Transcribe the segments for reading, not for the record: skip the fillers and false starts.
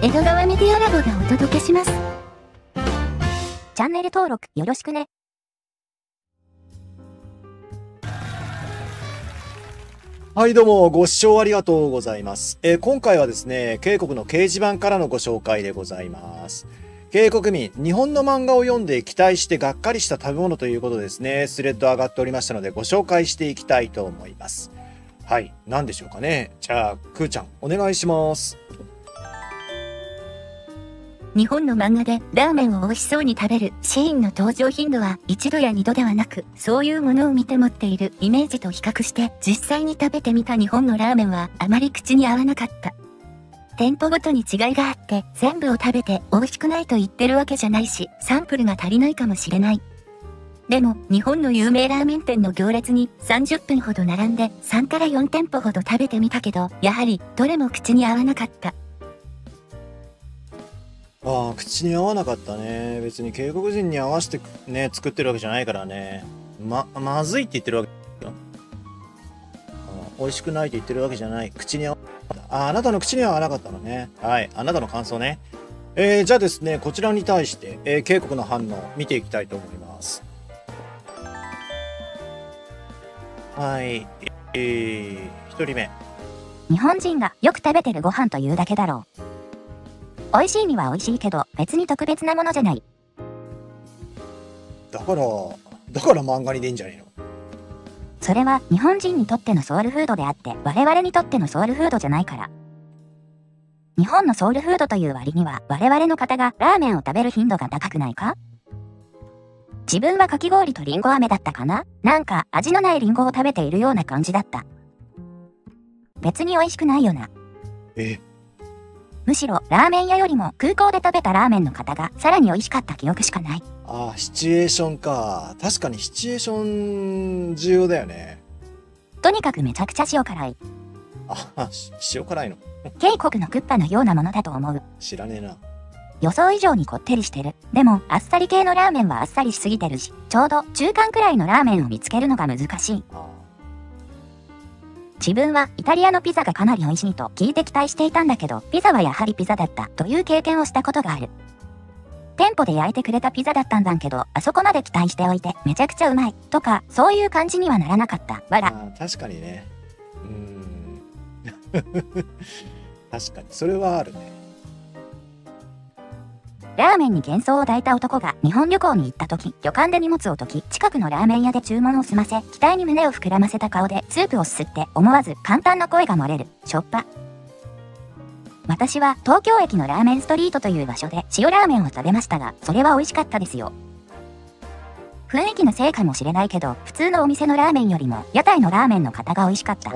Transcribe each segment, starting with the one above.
江戸川メディアラボがお届けします。 チャンネル登録よろしくね。 はい、どうもご視聴ありがとうございます。今回はですね、渓谷の掲示板からのご紹介でございます。渓谷民、日本の漫画を読んで期待してがっかりした食べ物ということですね、スレッド上がっておりましたのでご紹介していきたいと思います。はい、何でしょうかね。じゃあ、くーちゃん、お願いします。 日本の漫画でラーメンを美味しそうに食べるシーンの登場頻度は一度や二度ではなく、そういうものを見て持っているイメージと比較して実際に食べてみた日本のラーメンはあまり口に合わなかった。店舗ごとに違いがあって全部を食べて美味しくないと言ってるわけじゃないし、サンプルが足りないかもしれない。でも日本の有名ラーメン店の行列に30分ほど並んで3から4店舗ほど食べてみたけど、やはりどれも口に合わなかった。 ああ、口に合わなかったね。別に渓谷人に合わせてね、作ってるわけじゃないからね。まずいって言ってるわけよ。美味しくないって言ってるわけじゃない。口に合わなかった。あなたの口には合わなかったのね。はい。あなたの感想ね。じゃあですね、こちらに対して、渓谷の反応見ていきたいと思います。はい。1人目。 日本人がよく食べてるご飯というだけだろう。美味しいには美味しいけど、別に特別なものじゃない。 だから漫画にでいいんじゃねえの。 それは日本人にとってのソウルフードであって、我々にとってのソウルフードじゃないから。日本のソウルフードという割には、我々の方がラーメンを食べる頻度が高くないか？自分はかき氷とリンゴ飴だったかな？なんか味のないリンゴを食べているような感じだった。別に美味しくないよな。むしろラーメン屋よりも空港で食べたラーメンの方がさらに美味しかった記憶しかない。 ああ、シチュエーションか。確かにシチュエーション重要だよね。 とにかくめちゃくちゃ塩辛い。 塩辛いの。 渓谷のクッパのようなものだと思う。 知らねえな。 予想以上にこってりしてる。でもあっさり系のラーメンはあっさりしすぎてるし、ちょうど中間くらいのラーメンを見つけるのが難しい。自分はイタリアのピザがかなり美味しいと聞いて期待していたんだけど、ピザはやはりピザだったという経験をしたことがある。店舗で焼いてくれたピザだったんだけど、あそこまで期待しておいてめちゃくちゃうまいとか、そういう感じにはならなかった。わら。 確かにね。確かにそれはあるね。 ラーメンに幻想を抱いた男が日本旅行に行った時、旅館で荷物を解き、近くのラーメン屋で注文を済ませ、期待に胸を膨らませた顔でスープをすすって思わず簡単な声が漏れる。しょっぱ。私は東京駅のラーメンストリートという場所で塩ラーメンを食べましたが、それは美味しかったですよ。雰囲気のせいかもしれないけど、普通のお店のラーメンよりも屋台のラーメンの方が美味しかった。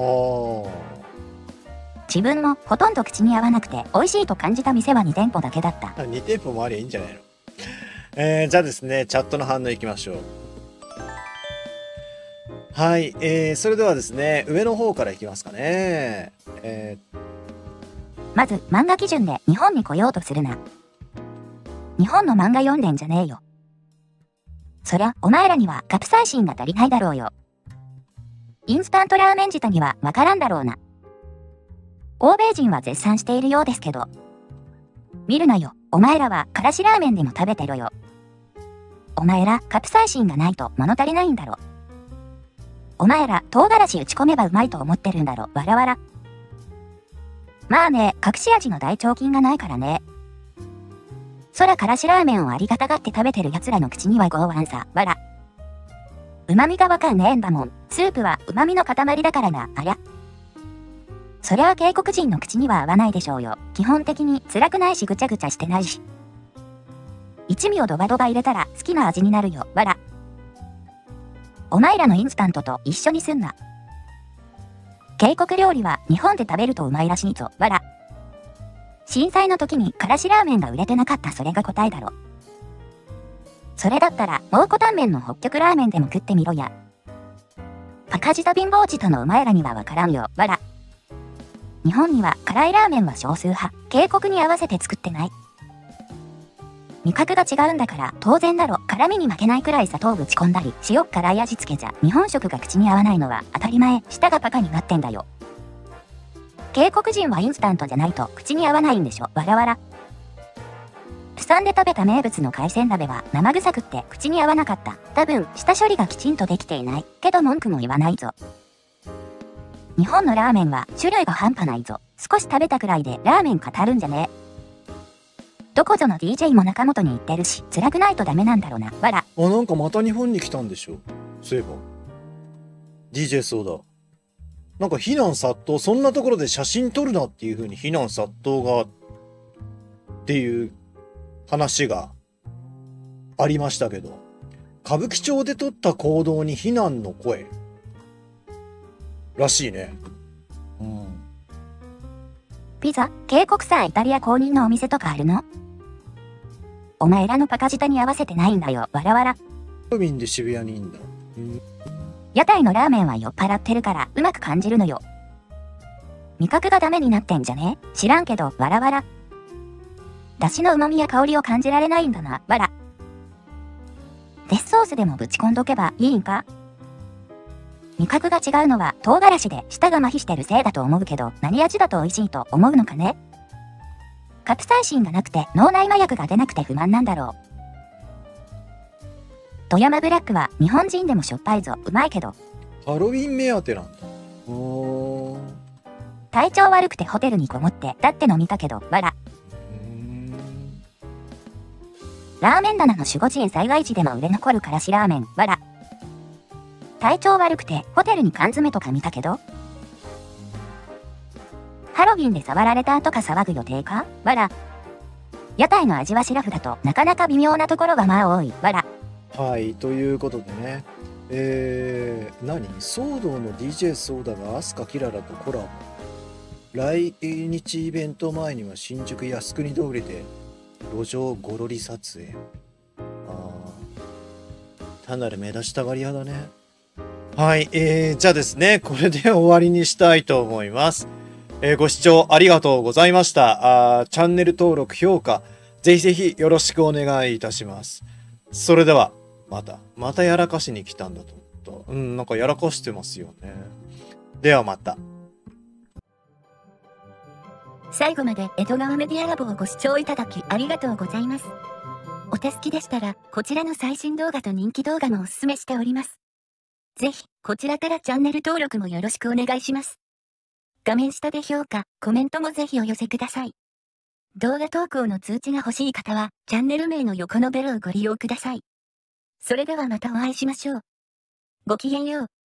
自分もほとんど口に合わなくて美味しいと感じた店は2店舗だけだった。 2店舗もありゃいいんじゃないの。じゃあですね、チャットの反応いきましょう。はい、それではですね、上の方からいきますかね。 まず漫画基準で日本に来ようとするな。日本の漫画読んでんじゃねえよ。そりゃお前らにはカプサイシンが足りないだろうよ。インスタントラーメン自体にはわからんだろうな。欧米人は絶賛しているようですけど。見るなよ。お前らはからしラーメンでも食べてろよ。お前らカプサイシンがないと物足りないんだろ。お前ら唐辛子打ち込めばうまいと思ってるんだろ。わらわら。まあね、隠し味の大腸菌がないからね。そらからしラーメンをありがたがって食べてる奴らの口には剛腕さ。わら。旨味がわかんねえんだもん。スープは旨味の塊だからな。ありゃ。そりゃあ渓谷人の口には合わないでしょうよ。基本的に辛くないしぐちゃぐちゃしてないし。一味をドバドバ入れたら好きな味になるよ。わら。お前らのインスタントと一緒にすんな。渓谷料理は日本で食べるとうまいらしいぞ。わら。震災の時にからしラーメンが売れてなかった、それが答えだろ。それだったら蒙古タンメンの北極ラーメンでも食ってみろや。パカジと貧乏舌のお前らにはわからんよ。わら。日本には辛いラーメンは少数派。渓谷に合わせて作ってない。味覚が違うんだから当然だろ。辛みに負けないくらい砂糖ぶち込んだり、塩辛い味付けじゃ日本食が口に合わないのは当たり前。舌がパカになってんだよ。渓谷人はインスタントじゃないと口に合わないんでしょ。わらわら。 産で食べた名物の海鮮鍋は生臭くって口に合わなかった。多分、下処理がきちんとできていない。けど文句も言わないぞ。日本のラーメンは種類が半端ないぞ。少し食べたくらいでラーメン語るんじゃねえ。どこぞの DJ も中本に行ってるし、辛くないとダメなんだろうな。わら。 なんかまた日本に来たんでしょ。そういえば。DJ そうだ。なんか非難殺到、そんなところで写真撮るなっていう風に非難殺到が、っていう話がありましたけど、歌舞伎町で撮った行動に非難の声らしいね。 ピザ、警国産イタリア公認のお店とかあるの？お前らのパカ舌に合わせてないんだよ、わらわら。 ハロウィンで渋谷にいんだ。 屋台のラーメンは酔っ払ってるからうまく感じるのよ。味覚がダメになってんじゃね？知らんけど、わらわら。出汁の旨味や香りを感じられないんだな、わら。デスソースでもぶち込んどけばいいんか？味覚が違うのは唐辛子で舌が麻痺してるせいだと思うけど、何味だと美味しいと思うのかね？カプサイシンがなくて脳内麻薬が出なくて不満なんだろう。富山ブラックは日本人でもしょっぱいぞ、うまいけど。 ハロウィン目当てなんだ。 体調悪くてホテルにこもってだって飲みたけど、わら。ラーメン棚の守護神災害時でも売れ残るからしラーメン、わら。体調悪くてホテルに缶詰とか見たけど。ハロウィンで触られたとか騒ぐ予定か？わら。屋台の味はシラフだとなかなか微妙なところがまあ多い、わら。 はい、ということでね。騒動の DJ ソーダがアスカキララとコラボ。来日イベント前には新宿靖国通りで路上ゴロリ撮影。単なる目立ちたがり屋だね。はい、じゃあですね、これで終わりにしたいと思います。ご視聴ありがとうございました。チャンネル登録、評価、ぜひぜひよろしくお願いいたします。それでは、またやらかしに来たんだと。なんかやらかしてますよね。ではまた。 最後まで江戸川メディアラボをご視聴いただきありがとうございます。お手すきでしたら、こちらの最新動画と人気動画もおすすめしております。ぜひ、こちらからチャンネル登録もよろしくお願いします。画面下で評価、コメントもぜひお寄せください。動画投稿の通知が欲しい方は、チャンネル名の横のベルをご利用ください。それではまたお会いしましょう。ごきげんよう。